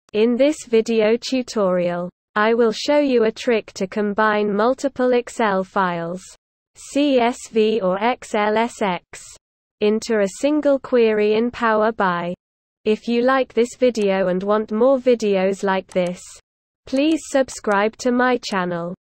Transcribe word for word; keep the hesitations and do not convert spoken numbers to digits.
In this video tutorial, I will show you a trick to combine multiple Excel files, C S V or X L S X, into a single query in Power B I. If you like this video and want more videos like this, please subscribe to my channel.